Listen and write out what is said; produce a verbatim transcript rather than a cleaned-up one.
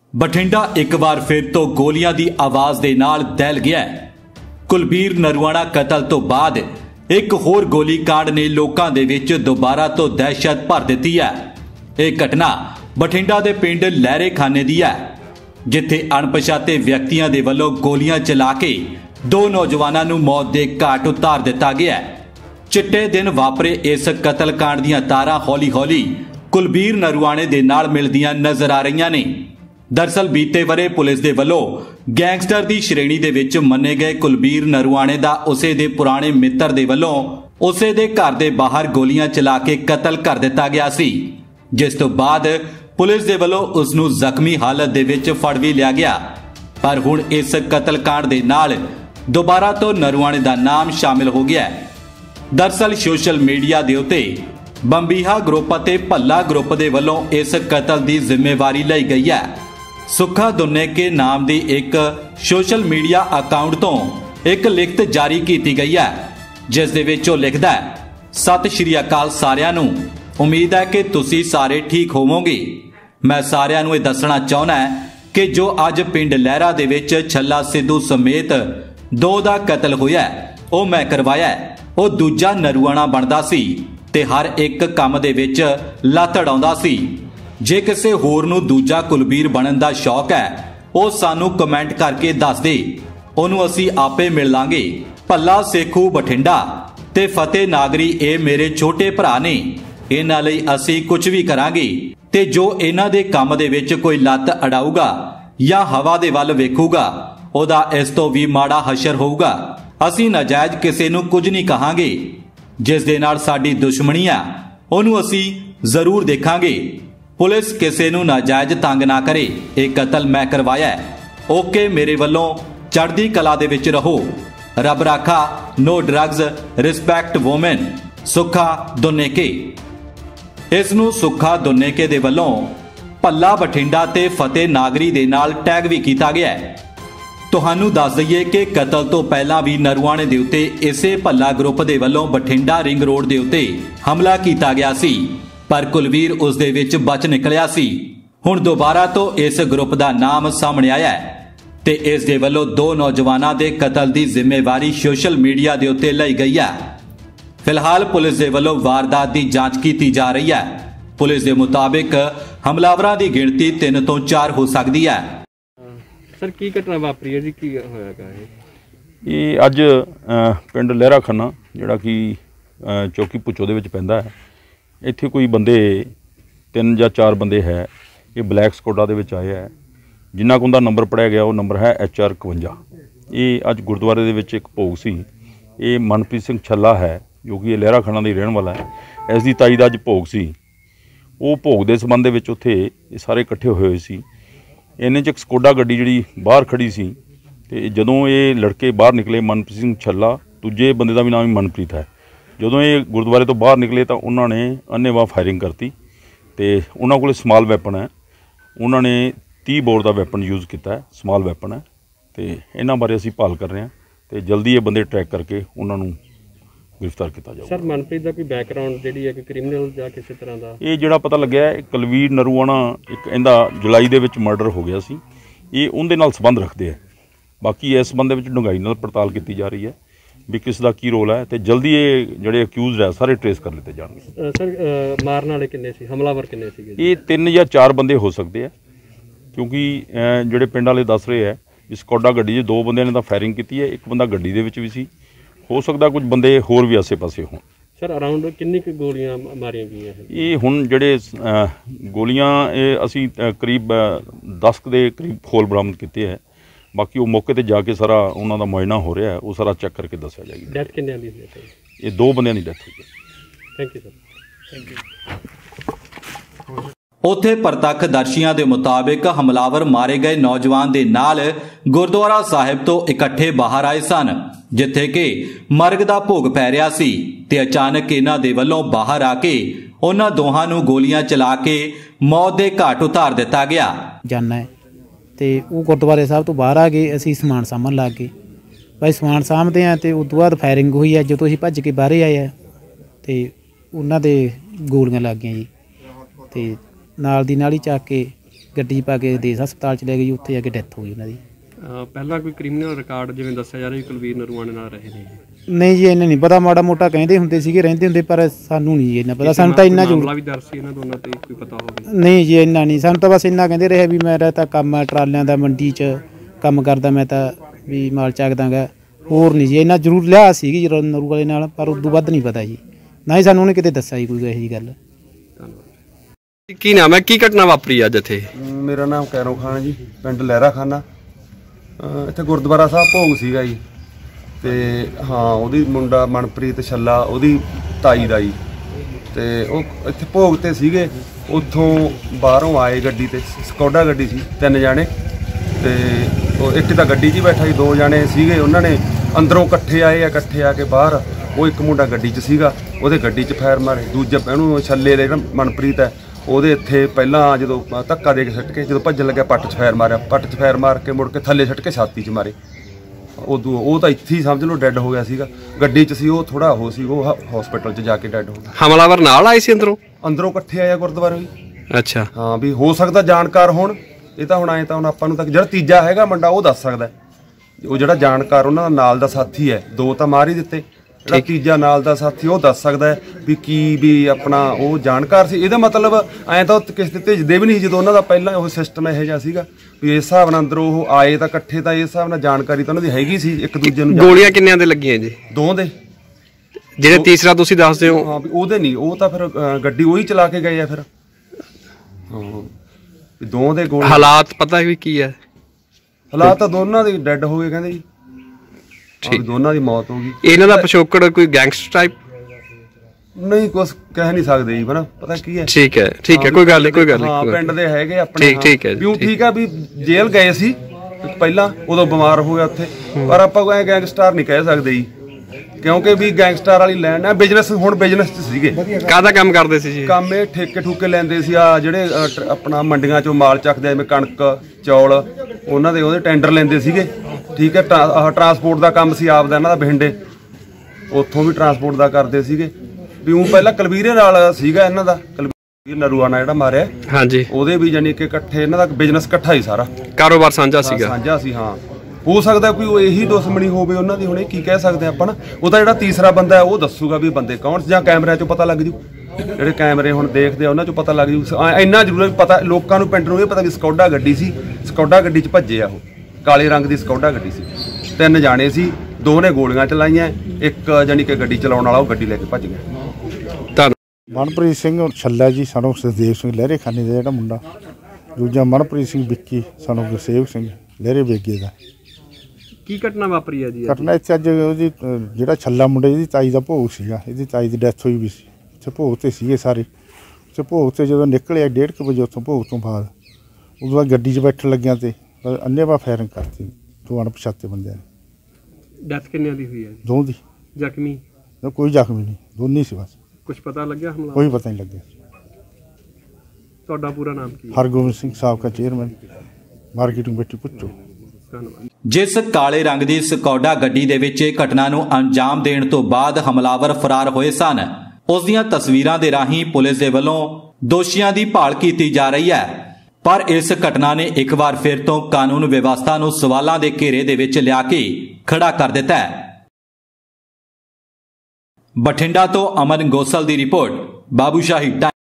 बठिंडा एक बार फिर तो गोलियां दी आवाज दे नाल दहल गया है। कुलबीर नरवाणा कतल तो बाद एक होर गोली कांड ने लोकां दे विच दोबारा तो दहशत भर दित्ती है। यह घटना बठिंडा दे पिंड लहरे खाने दी है, जिथे अणपछाते व्यक्तियों के वलों गोलियां चला के दो नौजवानों नूं मौत दे घाट उतार दिता गया है। चिट्टे दिन वापरे इस कतल कांड दीयां तारां हौली हौली कुलबीर नरवाणे दे नाल मिलदियां नजर आ रही ने। दरअसल बीते वरे पुलिस दे वलों गैंगस्टर दी श्रेणी दे विच मन्ने गए कुलबीर नरवाणे दा उसे दे पुराने मित्र दे वलों उसे दे घर दे बाहर गोलियां चला के कतल कर दिता गया सी, जिस तो बाद पुलिस दे वलों उसनूं जख्मी हालत दे विच फड़ भी लिया गया। पर हुण इस कतल कांड दे नाल दोबारा तो नरवाणे दा नाम शामिल हो गया है। दरअसल सोशल मीडिया दे उत्ते बंबीहा ग्रुप ते भल्ला ग्रुप दे वलों इस कतल दी जिम्मेवारी लई गई है। सुखा दुन्ने के नाम दी एक सोशल मीडिया अकाउंट तो एक लिखत जारी की गई है, जिस दे विच ओह लिखदा है, सत श्री अकाल सारिआं नूं, उम्मीद है कि तुसीं सारे ठीक होवोगे। मैं सारिआं नूं इह दसना चाहुंदा है कि जो अज पिंड लहरा दे विच छल्ला सिद्धू समेत दो दा कतल होया है, ओह मैं करवाया है। ओह दूजा नरवाणा बनदा सी ते हर एक काम दे विच लत्त अड़ाउंदा सी। जे किसी होर नूं दूजा कुलबीर बनन दा शौक है, ओह सानू कमेंट करके दस दे, ओनू असीं आपे मिल लांगे। भल्ला सेखू बठिंडा ते फतेह नागरी ए मेरे छोटे भरा ने, इन्हां लई असीं कुछ भी करांगे ते जो इन्हां दे काम दे विच कोई लत्त अड़ाऊगा या हवा दे वल वेखूगा, ओहदा इस तो भी माड़ा हशर होऊगा। असीं नाजायज किसी नूं कुछ नहीं कहांगे। जिस दे नाल साडी दुश्मनी आ, ओनू असीं जरूर देखांगे। पुलिस किसी नूं नाजायज तंग ना करे। यह कतल मैं करवाया है। ओके, मेरे वल्लों चढ़दी कला दे विच रहो। रब राखा। No drugs, respect women. Sukha Dunneke. इस नूं सुखा दुन्नेके दे वल्लों भल्ला बठिंडा ते फतेह नागरी दे नाल टैग भी किया गया है। तुहानू दस दईए कि कतल तो पहला भी नरवाणे दे उत्ते इसे भल्ला ग्रुप दे वल्लों बठिंडा रिंग रोड दे उत्ते हमला किया गया सी, पर कुलबीर उस दे विच बच निकलिया सी। हुण दोबारा तो इस ग्रुप दा नाम सामने आया है ते इस दे वल्लों दो नौजवानां दे कतल दी जिम्मेवारी सोशल मीडिया दे उत्ते लई गई है। फिलहाल पुलिस दे वल्लों वारदात दी जांच की जा रही है। पुलिस दे मुताबिक हमलावरां दी गिणती तीन तो चार हो सकती है। सर की घटना वापरी है जी, की होया ये अज पिंड लहरा खाना जिहड़ा कि चौकी भुच्चो दे विच पैंदा है, इत्थे कोई बंदे तीन या चार बंदे है, ये ब्लैक स्कोडा दे विच आए है, जिन्ना को उनका नंबर पढ़िया गया वो नंबर है एच आर इकवंजा। ये अज गुरुद्वारे दे विच एक भोग सी। ये मनप्रीत सिंह छल्ला है जो कि लहरा खाना का रहने वाला है। इसकी ताई का अज भोग सी। वो भोग के संबंध में उत्थे ये सारे इकट्ठे होए हुए सी। इन्ने च एक स्कोडा गड्डी जिहड़ी बाहर खड़ी सी ते जदों ये लड़के बाहर निकले, मनप्रीत सिंह छल्ला, दूजे बंदे का भी नाम ही मनप्रीत है, जदों ये गुरुद्वारे तो बाहर निकले तो उन्होंने अन्नेवाह फायरिंग करती ते उन्होंने कोल स्मॉल वैपन है, उन्होंने तीह बोर का वैपन यूज़ किया है, स्मॉल वैपन है। तो इन्हां बारे असीं भाल कर रहे हैं तो जल्दी ये बंदे ट्रैक करके उन्होंने गिरफ्तार किया जाएगा। सर मनप्रीत का कोई बैकग्राउंड जिहड़ी है कि क्रिमिनल या किसी तरह का ये जिहड़ा पता लग्या है, कुलबीर नरवाणा एक इहदा जुलाई दे विच मर्डर हो गया सी, ये उनदे नाल संबंध रखते हैं। बाकी इस संबंध में डूंघाई नाल पड़ताल की जा रही है भी किस दा की रोल है, तो जल्दी ये जिहड़े अक्यूज़ है सारे ट्रेस कर लेते जाएंगे। सर मारने वाले किन्ने सी, हमलावर किन्ने सी? ये तीन या चार बंदे हो सकते हैं, क्योंकि जिहड़े पिंड वाले दस रहे है इस स्कोडा गड्डी दो बंदे ने फायरिंग की है, एक बंदा गड्डी दे विच भी सी, हो सकता कुछ बंदे होर भी आसे पासे होण। सर अराउंड किन्नी क गोलियां मारियां गईयां हैं? ये हुण जिहड़े गोलियां ये असीं करीब दस के करीब खोल बरामद किए है। बाकी वो मौके पर जाके सारा उन्हों का मुआयना हो रहा है, वो सारा चेक करके दस्या जाएगी। डेथ किन्ने दी? ये दो बंदियां की डेथ हुई है। Thank you sir. Thank you. उत्थे प्रतक्खदर्शियों के मुताबिक हमलावर मारे गए नौजवान के नाल गुरुद्वारा साहिब तो इकट्ठे बाहर आए सन, जिथे कि मरग का भोग पै रहा सी ते अचानक इन्हां दे वल्लों बाहर आके उन्हां दोहां नूं गोलियां चला के मौत के घाट उतार दिता गया। जाना है तो वो गुरुद्वारे साहब तो बाहर आ गए, असीं समान सामन लग गए। भाई समान सामते हैं तो उस तो बाद फायरिंग हुई है। जो असीं भज के बाहर आए हैं तो उन्हां दे गोलियां लग गई जी, तो नाल दी नाल ही चक के ਗੱਡੀ 'ਚ ਪਾ ਕੇ ਦੇਸ ਹਸਪਤਾਲ 'ਚ ਲੈ ਗਏ ਜੀ, ਉੱਥੇ ਜਾ ਕੇ ਡੈਥ ਹੋ ਗਈ ਉਹਨਾਂ ਦੀ। ਅਹ ਪਹਿਲਾਂ ਕੋਈ ਕ੍ਰਿਮੀਨਲ ਰਿਕਾਰਡ ਜਿਵੇਂ ਦੱਸਿਆ ਜਾ ਰਿਹਾ ਵੀ ਕੁਲਵੀਰ ਨਰਵਾਣੇ ਨਾਲ ਰਹੇ ਨੇ ਜੀ? ਨਹੀਂ ਜੀ ਇਹਨਾਂ ਨਹੀਂ ਪਤਾ, ਮਾੜਾ ਮੋਟਾ ਕਹਿੰਦੇ ਹੁੰਦੇ ਸੀਗੇ, ਰਹਿੰਦੇ ਹੁੰਦੇ, ਪਰ ਸਾਨੂੰ ਨਹੀਂ ਜੀ ਇੰਨਾ ਪਤਾ। ਸਾਨੂੰ ਤਾਂ ਇੰਨਾ ਜ਼ਰੂਰ ਮਾਮਲਾ ਵੀ ਦਰਜ ਸੀ ਇਹਨਾਂ ਦੋਨਾਂ ਤੇ, ਕੋਈ ਪਤਾ ਹੋਵੇ? ਨਹੀਂ ਜੀ ਇੰਨਾ ਨਹੀਂ, ਸਾਨੂੰ ਤਾਂ ਬਸ ਇੰਨਾ ਕਹਿੰਦੇ ਰਹੇ ਵੀ ਮੇਰਾ ਤਾਂ ਕੰਮ ਆ ਟਰਾਲਿਆਂ ਦਾ, ਮੰਡੀ 'ਚ ਕੰਮ ਕਰਦਾ ਮੈਂ ਤਾਂ, ਵੀ ਮਾਲ ਚੱਕਦਾਗਾ, ਹੋਰ ਨਹੀਂ ਜੀ ਇੰਨਾ ਜ਼ਰੂਰ ਲਿਆ ਸੀਗੀ ਜੀ ਨਰੂ ਵਾਲੇ ਨਾਲ, ਪਰ ਉਦੋਂ ਵੱਧ ਨਹੀਂ ਪਤਾ ਜੀ, ਨਾ ਹੀ ਸਾਨੂੰ ਉਹਨੇ ਕਿਤੇ ਦੱਸਿਆ ਜੀ ਕੋਈ ਇਹੋ ਜਿਹੀ ਗੱਲ। ਧੰਨਵਾਦ। ਕੀ ਨਾਮ ਹੈ, ਕੀ ਘਟਨਾ ਵਾਪਰੀ ਅੱਜ ਇੱਥੇ? ਮੇਰਾ ਨਾਮ ਕੈਰੋ ਖਾਨ ਜੀ, ਪਿੰਡ ਲਹਿਰਾ ਖਾਨਾ। ਇੱਥੇ ਗੁਰਦੁਆਰਾ ਸਾਹਿਬ ਭੋਗ ਸੀਗਾ ਜੀ, ਤੇ ਹਾਂ ਉਹਦੀ ਮੁੰਡਾ ਮਨਪ੍ਰੀਤ ਛੱਲਾ ਉਹਦੀ ਤਾਈ ਦਾ ਜੀ, ਤੇ ਉਹ ਇੱਥੇ ਭੋਗ ਤੇ ਸੀਗੇ। ਉੱਥੋਂ ਬਾਹਰੋਂ ਆਏ ਗੱਡੀ ਤੇ, ਸਕੋਡਾ ਗੱਡੀ ਸੀ, ਤਿੰਨ ਜਾਣੇ, ਤੇ ਉਹ ਇੱਕ ਤਾਂ ਗੱਡੀ 'ਚ ਹੀ ਬੈਠਾ ਸੀ, ਦੋ ਜਾਣੇ ਸੀਗੇ, ਉਹਨਾਂ ਨੇ ਅੰਦਰੋਂ ਇਕੱਠੇ ਆਏ ਆ, ਇਕੱਠੇ ਆ ਕੇ ਬਾਹਰ ਉਹ ਇੱਕ ਮੁੰਡਾ ਗੱਡੀ 'ਚ ਸੀਗਾ, ਉਹਦੇ ਗੱਡੀ 'ਚ ਫਾਇਰ ਮਾਰੇ। ਦੂਜਾ ਇਹਨੂੰ ਛੱਲੇ ਦੇ ਜਿਹੜਾ ਮਨਪ੍ਰੀਤ ਹੈ ਉਹਦੇ ਇੱਥੇ ਪਹਿਲਾਂ ਜਦੋਂ ਧੱਕਾ ਦੇ ਕੇ ਸੁੱਟ ਕੇ ਜਦੋਂ ਭੱਜਣ ਲੱਗਿਆ ਪੱਟ 'ਚ ਫਾਇਰ ਮਾਰਿਆ, ਪੱਟ 'ਚ ਫਾਇਰ ਮਾਰ ਕੇ ਮੁੜ ਕੇ ਥੱਲੇ ਸੁੱਟ ਕੇ ਛਾਤੀ 'ਚ ਮਾਰੇ। ਉਦੋਂ ਉਹ ਤਾਂ ਇੱਥੇ ਹੀ ਸਮਝ ਲਓ ਡੈੱਡ ਹੋ ਗਿਆ ਸੀਗਾ। ਗੱਡੀ 'ਚ ਸੀ ਉਹ, ਥੋੜਾ ਉਹ ਸੀ, ਉਹ ਹਸਪੀਟਲ 'ਚ ਜਾ ਕੇ ਡੈੱਡ ਹੋ ਗਿਆ। ਹਮਲਾਵਰ ਨਾਲ ਆਏ ਸੀ ਅੰਦਰੋਂ? ਅੰਦਰੋਂ ਇਕੱਠੇ ਆਇਆ ਗੁਰਦੁਆਰੇ ਵੀ। ਅੱਛਾ, ਹਾਂ, ਵੀ ਹੋ ਸਕਦਾ ਜਾਣਕਾਰ ਹੋਣ, ਇਹ ਤਾਂ ਹੁਣ ਆਏ ਤਾਂ ਹੁਣ ਆਪਾਂ ਨੂੰ ਤਾਂ ਜਿਹੜਾ ਤੀਜਾ ਹੈਗਾ ਮੁੰਡਾ ਉਹ ਦੱਸ ਸਕਦਾ, ਉਹ ਜਿਹੜਾ ਜਾਣਕਾਰ ਉਹਨਾਂ ਨਾਲ ਦਾ ਸਾਥੀ ਹੈ, ਦੋ ਤਾਂ ਮਾਰ ਹੀ ਦਿੱਤੇ, ਜਿਹੜਾ ਤੀਜਾ ਨਾਲ ਦਾ ਸਾਥੀ ਉਹ ਦੱਸ ਸਕਦਾ ਹੈ ਵੀ ਕੀ ਵੀ ਆਪਣਾ ਉਹ ਜਾਣਕਾਰ ਸੀ। ਇਹਦਾ ਮਤਲਬ ਐਂ ਤਾਂ ਕਿਸੇ ਤੇ ਭੇਜਦੇ ਵੀ ਨਹੀਂ ਜਦੋਂ ਉਹਨਾਂ ਦਾ ਪਹਿਲਾਂ ਉਹ ਸਿਸਟਮ ਇਹੋ ਜਿਹਾ ਸੀਗਾ ਵੀ ਇਸ ਹਿਸਾਬ ਨਾਲ ਅੰਦਰੋਂ ਉਹ ਆਏ ਤਾਂ ਇਕੱਠੇ, ਤਾਂ ਇਸ ਹਿਸਾਬ ਨਾਲ ਜਾਣਕਾਰੀ ਤਾਂ ਉਹਨਾਂ ਦੀ ਹੈਗੀ ਸੀ ਇੱਕ ਦੂਜੇ ਨੂੰ। ਗੋਲੀਆਂ ਕਿੰਨਿਆਂ ਦੇ ਲੱਗੀਆਂ ਜੀ? ਦੋ ਦੇ। ਜਿਹੜੇ ਤੀਸਰਾ ਤੁਸੀਂ ਦੱਸਦੇ ਹੋ? ਹਾਂ, ਵੀ ਉਹਦੇ ਨਹੀਂ, ਉਹ ਤਾਂ ਫਿਰ ਗੱਡੀ ਉਹੀ ਚਲਾ ਕੇ ਗਏ ਆ ਫਿਰ। ਹਾਂ, ਦੋ ਦੇ ਗੋਲੀ। ਹਾਲਾਤ ਪਤਾ ਵੀ ਕੀ ਹੈ? ਹਾਲਾਤ ਤਾਂ ਦੋਨਾਂ ਦੇ ਡੈੱਡ ਹੋ ਗਏ ਕਹਿੰਦੇ ਜੀ, ਦੋਨਾਂ ਦੀ ਮੌਤ ਹੋ ਗਈ। ਇਹਨਾਂ ਦਾ ਪਿਛੋਕੜ ਕੋਈ ਗੈਂਗਸਟਰ ਟਾਈਪ? ਨਹੀਂ, ਕੁਝ ਕਹਿ ਨਹੀਂ ਸਕਦੇ ਜੀ, ਪਰ ਪਤਾ ਕੀ ਹੈ। ਠੀਕ ਹੈ, ਠੀਕ ਹੈ, ਕੋਈ ਗੱਲ ਨਹੀਂ, ਕੋਈ ਗੱਲ ਨਹੀਂ। ਹਾਂ, ਪਿੰਡ ਦੇ ਹੈਗੇ ਆਪਣੇ। ਠੀਕ ਠੀਕ ਹੈ ਵੀ ਠੀਕ ਆ, ਵੀ ਜੇਲ੍ਹ ਗਏ ਸੀ ਪਹਿਲਾਂ, ਉਦੋਂ ਬਿਮਾਰ ਹੋ ਗਿਆ ਉੱਥੇ, ਪਰ ਆਪਾਂ ਕੋਈ ਗੈਂਗਸਟਰ ਨਹੀਂ ਕਹਿ ਸਕਦੇ ਜੀ, ਕਿਉਂਕਿ ਵੀ ਗੈਂਗਸਟਰ ਵਾਲੀ ਲੈਣ ਹੈ। ਬਿਜ਼ਨਸ, ਹੁਣ ਬਿਜ਼ਨਸ 'ਚ ਸੀਗੇ। ਕਾਹਦਾ ਕੰਮ ਕਰਦੇ ਸੀ ਜੀ? ਕੰਮ ਇਹ ਠੇਕੇ ਠੂਕੇ ਲੈਂਦੇ ਸੀ, ਆ ਜਿਹੜੇ ਆਪਣਾ ਮੰਡੀਆਂ 'ਚੋਂ ਮਾਲ ਚੱਕਦੇ, ਜਿਵੇਂ ਕਣਕ ਚੌਲ, ਉਹਨਾਂ ਦੇ ਉਹਦੇ ਟੈਂਡਰ ਲੈਂਦੇ ਸੀਗੇ। ਠੀਕ ਹੈ, ਆਹ ਟਰਾਂਸਪੋਰਟ ਦਾ ਕੰਮ ਸੀ ਆਪਦਾ ਇਹਨਾਂ ਦਾ, ਬਠਿੰਡੇ, ਉੱਥੋਂ ਵੀ ਟਰਾਂਸਪੋਰਟ ਦਾ ਕਰਦੇ ਸੀਗੇ। ਵੀ ਉਹ ਪਹਿਲਾਂ ਕੁਲਵੀਰੇ ਨਾਲ ਸੀਗਾ ਇਹਨਾਂ ਦਾ, ਕੁਲਵੀਰ ਨਰਵਾਣਾ ਜਿਹੜਾ ਮਾਰਿਆ, ਹਾਂਜੀ, ਉਹਦੇ ਵੀ ਜਾਨੀ ਕਿ ਇਕੱਠੇ ਇਹਨਾਂ ਦਾ ਬਿਜ਼ਨਸ ਇਕੱਠਾ ਹੀ, ਸਾਰਾ ਕਾਰੋਬਾਰ ਸਾਂਝਾ ਸੀਗਾ, ਸਾਂਝਾ ਸੀ। ਹਾਂ, ਹੋ ਸਕਦਾ ਕੋਈ ਉਹ ਇਹੀ ਦੁਸ਼ਮਣੀ ਹੋਵੇ ਉਹਨਾਂ ਦੀ, ਹੁਣ ਇਹ ਕੀ ਕਹਿ ਸਕਦੇ ਆਪਾਂ ਨਾ। ਉਹ ਤਾਂ ਜਿਹੜਾ ਤੀਸਰਾ ਬੰਦਾ ਹੈ ਉਹ ਦੱਸੂਗਾ ਵੀ ਬੰਦੇ ਕੌਣ, ਜਾਂ ਕੈਮਰਿਆਂ 'ਚੋਂ ਪਤਾ ਲੱਗ ਜੂ, ਜਿਹੜੇ ਕੈਮਰੇ ਹੁਣ ਦੇਖਦੇ ਆ ਉਹਨਾਂ 'ਚੋਂ ਪਤਾ ਲੱਗ ਜੂ। ਇੰਨਾ ਜ਼ਰੂਰ ਹੈ ਪਤਾ ਲੋਕਾਂ ਨੂੰ, ਪਿੰਡ ਨੂੰ ਇਹ ਪਤਾ ਵੀ ਸਕੌਡਾ ਗੱਡੀ ਸੀ, ਸਕੌਡਾ ਗੱਡੀ 'ਚ ਭੱਜੇ ਆ ਉਹ, ਕਾਲੇ ਰੰਗ ਦੀ ਸਕੌਡਾ ਗੱਡੀ ਸੀ, ਤਿੰਨ ਜਾਣੇ ਸੀ, ਦੋ ਨੇ ਗੋਲੀਆਂ ਚਲਾਈਆਂ, ਇੱਕ ਜਾਨੀ ਕਿ ਗੱਡੀ ਚਲਾਉਣ ਵਾਲਾ ਉਹ ਗੱਡੀ ਲੈ ਕੇ ਭੱਜ ਗਿਆ। ਮਨਪ੍ਰੀਤ ਸਿੰਘ ਛੱਲਾ ਜੀ, ਸਾਨੂੰ ਸੁਖਦੇਵ ਸਿੰਘ ਲਹਿਰੇ ਖਾਨੇ ਦਾ ਜਿਹੜਾ ਮੁੰਡਾ, ਦੂਜਾ ਮਨਪ੍ਰੀਤ ਸਿੰਘ ਵਿੱਕੀ, ਸਾਨੂੰ ਗੁਰਸੇਵਕ ਸਿੰਘ ਲਹਿਰੇ ਬੇਗੇ ਦਾ। ਕੀ ਘਟਨਾ ਵਾਪਰੀ ਹੈ ਜੀ? ਘਟਨਾ ਇੱਥੇ ਅੱਜ ਉਹਦੀ ਜਿਹੜਾ ਛੱਲਾ ਮੁੰਡੇ ਇਹਦੀ ਤਾਈ ਦਾ ਭੋਗ ਸੀਗਾ, ਇਹਦੀ ਤਾਈ ਦੀ ਡੈਥ ਹੋਈ ਵੀ ਸੀ, ਇੱਥੇ ਭੋਗ ਤੇ ਸੀਗੇ ਸਾਰੇ। ਉੱਥੇ ਭੋਗ ਤੇ ਜਦੋਂ ਨਿਕਲਿਆ ਡੇਢ ਕੁ ਵਜੇ ਉੱਥੋਂ ਭੋਗ ਤੋਂ ਬਾਅਦ, ਉਦੋਂ ਬਾਅਦ ਗੱਡੀ 'ਚ ਬੈਠਣ ਲੱਗਿਆ ਤੇ ਅੰਨ੍ਹੇਵਾਹ ਫਾਇਰਿੰਗ ਕਰਤੀ ਦੋ ਅਣਪਛਾਤੇ ਬੰਦਿਆਂ ਨੇ। ਡੈਥ ਕਿੰਨਿਆਂ ਦੀ ਹੋਈ ਹੈ? ਦੋ ਦੀ। ਜ਼ਖਮੀ? ਕੋਈ ਜ਼ਖਮੀ ਨਹੀਂ, ਦੋਨੇ ਸੀ ਬਸ। ਕੁਝ ਪਤਾ ਲੱਗਿਆ ਹਮਲਾ? ਕੋਈ ਪਤਾ ਨਹੀਂ ਲੱਗਿਆ। ਤੁਹਾਡਾ ਪੂਰਾ ਨਾਮ ਕੀ ਹੈ? ਹਰਗੋਬਿੰਦ ਸਿੰਘ, ਸਾਬਕਾ ਚੇਅਰਮੈਨ, ਮਾਰਕੀਟਿੰਗ ਬੇਟੀ ਪੁੱਛੋ। ਜਿਸ ਕਾਲੇ ਰੰਗ ਦੀ ਸਕੌਡਾ ਗੱਡੀ ਦੇ ਵਿੱਚ ਇਹ ਘਟਨਾ ਨੂੰ ਅੰਜਾਮ ਦੇਣ ਤੋਂ ਬਾਅਦ ਹਮਲਾਵਰ ਫਰਾਰ ਹੋਏ ਸਨ, ਉਸ ਦੀਆਂ ਤਸਵੀਰਾਂ ਦੇ ਰਾਹੀਂ ਪੁਲਿਸ ਦੇ ਵੱਲੋਂ ਦੋਸ਼ੀਆਂ ਦੀ ਭਾਲ ਕੀਤੀ ਜਾ ਰਹੀ ਹੈ। ਪਰ ਇਸ ਘਟਨਾ ਨੇ ਇੱਕ ਵਾਰ ਫਿਰ ਤੋਂ ਕਾਨੂੰਨ ਵਿਵਸਥਾ ਨੂੰ ਸਵਾਲਾਂ ਦੇ ਘੇਰੇ ਦੇ ਵਿੱਚ ਲਿਆ ਕੇ ਖੜਾ ਕਰ ਦਿੱਤਾ ਹੈ। ਬਠਿੰਡਾ ਤੋਂ ਅਮਨ ਗੋਸਲ ਦੀ ਰਿਪੋਰਟ, ਬਾਬੂਸ਼ਾਹੀ।